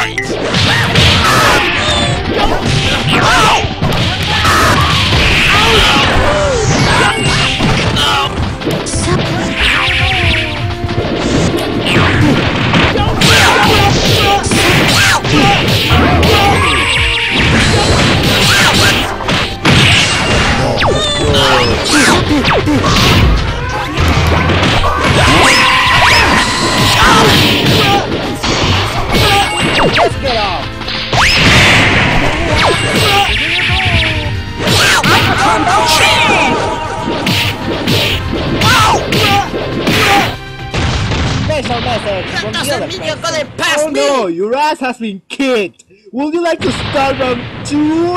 fight! Let's get off! Special message from the other friends. Oh no, your ass has been kicked! Would you like to start round 2?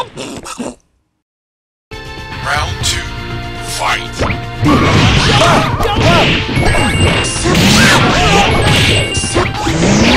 Round 2, fight! Go!